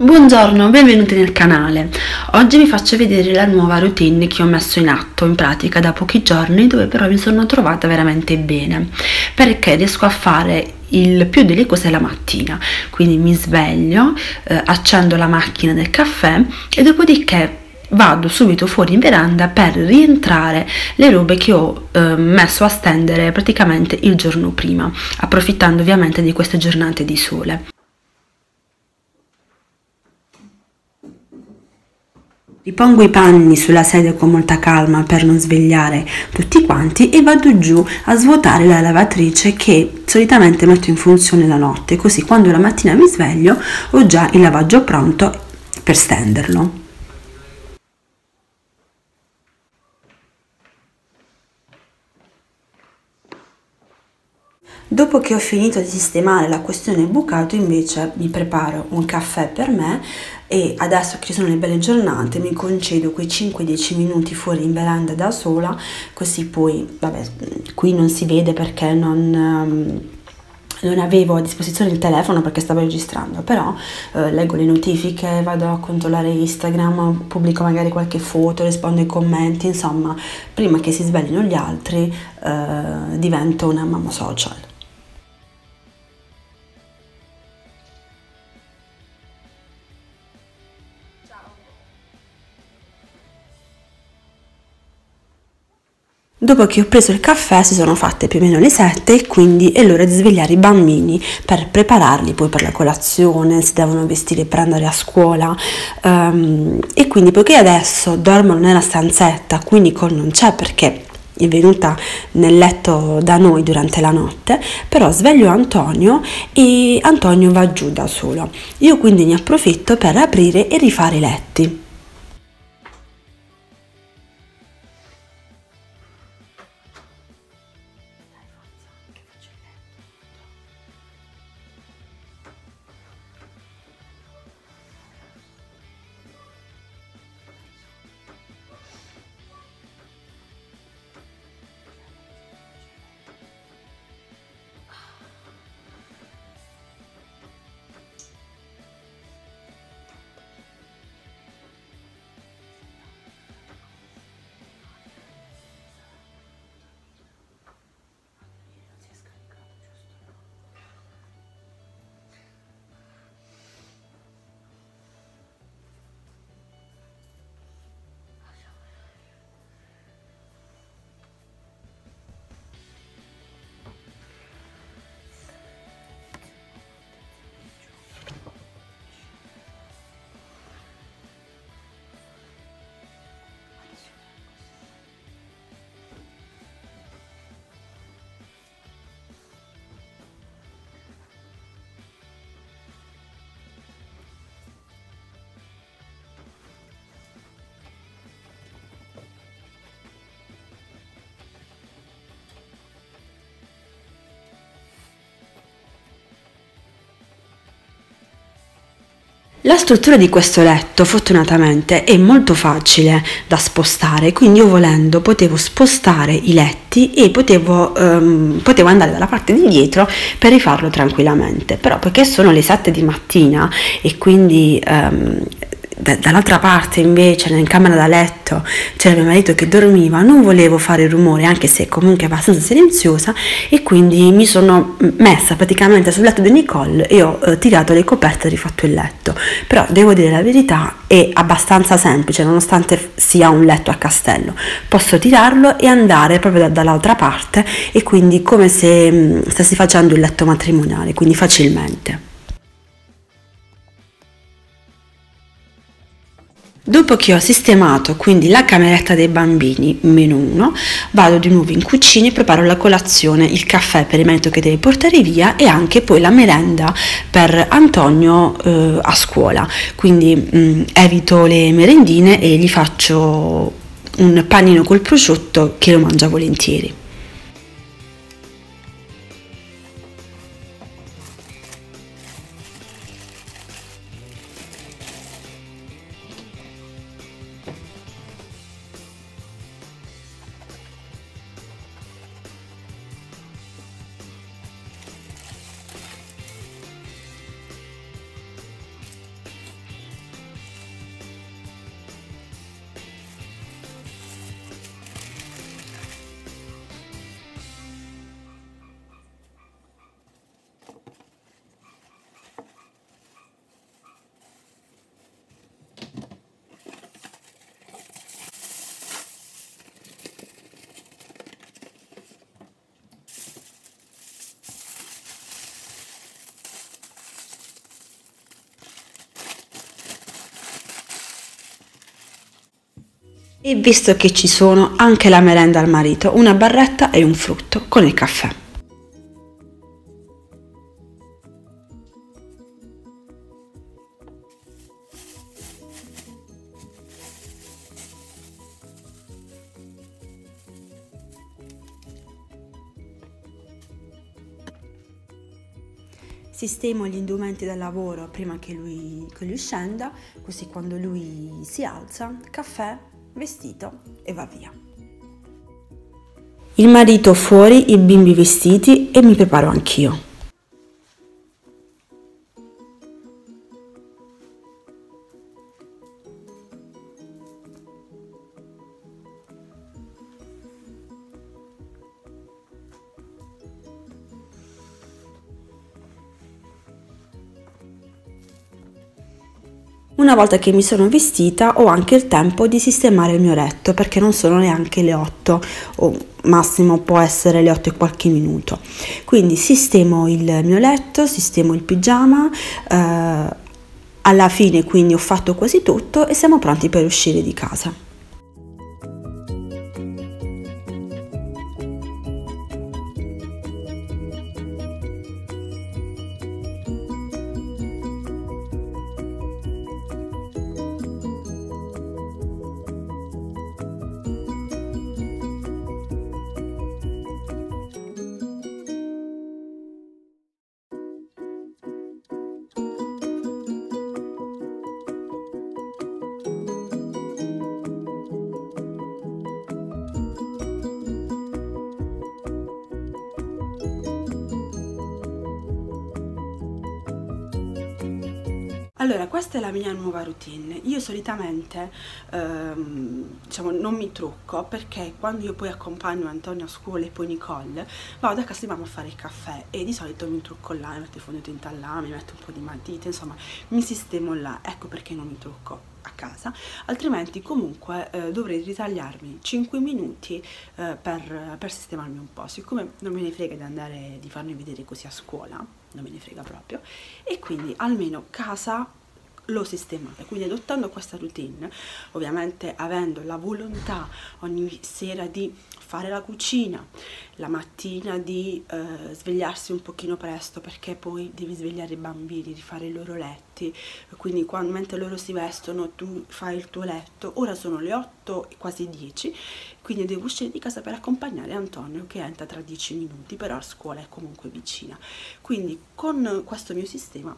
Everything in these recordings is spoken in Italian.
Buongiorno, benvenuti nel canale. Oggi vi faccio vedere la nuova routine che ho messo in atto in pratica da pochi giorni, dove però mi sono trovata veramente bene, perché riesco a fare il più delle cose la mattina. Quindi mi sveglio, accendo la macchina del caffè e dopodiché vado subito fuori in veranda per rientrare le robe che ho messo a stendere praticamente il giorno prima, approfittando ovviamente di queste giornate di sole. Ripongo i panni sulla sedia con molta calma per non svegliare tutti quanti e vado giù a svuotare la lavatrice che solitamente metto in funzione la notte, così quando la mattina mi sveglio ho già il lavaggio pronto per stenderlo. Dopo che ho finito di sistemare la questione bucato, invece mi preparo un caffè per me e adesso che ci sono le belle giornate mi concedo quei 5-10 minuti fuori in veranda da sola, così poi, vabbè, qui non si vede perché non avevo a disposizione il telefono perché stavo registrando, però leggo le notifiche, vado a controllare Instagram, pubblico magari qualche foto, rispondo ai commenti, insomma, prima che si sveglino gli altri divento una mamma social. Dopo che ho preso il caffè si sono fatte più o meno le 7 e quindi è l'ora di svegliare i bambini per prepararli poi per la colazione, si devono vestire per andare a scuola e quindi poiché adesso dormono nella stanzetta, quindi Nicole non c'è perché è venuta nel letto da noi durante la notte, però sveglio Antonio e Antonio va giù da solo. Io quindi ne approfitto per aprire e rifare i letti. La struttura di questo letto fortunatamente è molto facile da spostare, quindi io volendo potevo spostare i letti e potevo andare dalla parte di dietro per rifarlo tranquillamente, però poiché sono le 7 di mattina e quindi dall'altra parte invece in camera da letto c'era mio marito che dormiva, non volevo fare rumore anche se comunque è abbastanza silenziosa e quindi mi sono messa praticamente sul letto di Nicole e ho tirato le coperte e rifatto il letto. Però devo dire la verità, è abbastanza semplice nonostante sia un letto a castello, posso tirarlo e andare proprio dall'altra parte e quindi come se stessi facendo il letto matrimoniale, quindi facilmente. Dopo che ho sistemato quindi la cameretta dei bambini meno 1, vado di nuovo in cucina e preparo la colazione, il caffè per il marito che deve portare via e anche poi la merenda per Antonio a scuola. Quindi evito le merendine e gli faccio un panino col prosciutto che lo mangia volentieri. E visto che ci sono, anche la merenda al marito, una barretta e un frutto con il caffè. Sistemo gli indumenti da lavoro prima che lui scenda, così quando lui si alza, caffè, vestito e va via. Il marito fuori, i bimbi vestiti e mi preparo anch'io. Una volta che mi sono vestita ho anche il tempo di sistemare il mio letto perché non sono neanche le 8 o massimo può essere le 8 e qualche minuto. Quindi sistemo il mio letto, sistemo il pigiama, alla fine quindi ho fatto quasi tutto e siamo pronti per uscire di casa. Allora, questa è la mia nuova routine. Io solitamente diciamo, non mi trucco perché quando io poi accompagno Antonio a scuola e poi Nicole vado da casa di mamma a fare il caffè e di solito mi trucco là, mi metto il fondotinta là, mi metto un po' di matite, insomma mi sistemo là, ecco perché non mi trucco a casa, altrimenti comunque dovrei ritagliarmi 5 minuti per sistemarmi un po', siccome non me ne frega di andare di farmi vedere così a scuola, non me ne frega proprio, e quindi almeno casa l'ho sistemata, quindi adottando questa routine, ovviamente avendo la volontà ogni sera di fare la cucina, la mattina di svegliarsi un pochino presto perché poi devi svegliare i bambini, rifare i loro letti, quindi quando, mentre loro si vestono tu fai il tuo letto. Ora sono le 8 e quasi 10, quindi devo uscire di casa per accompagnare Antonio che entra tra 10 minuti, però a scuola è comunque vicina. Quindi con questo mio sistema,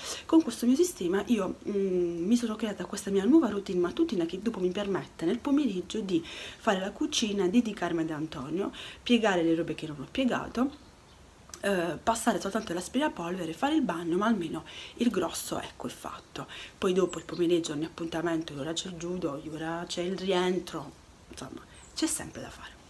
io mi sono creata questa mia nuova routine mattutina che dopo mi permette nel pomeriggio di fare la cucina, dedicarmi ad Antonio, piegare le robe che non ho piegato, passare soltanto l'aspirapolvere, fare il bagno, ma almeno il grosso ecco è fatto. Poi dopo il pomeriggio ogni appuntamento, ora c'è il judo, ora c'è il rientro, insomma c'è sempre da fare.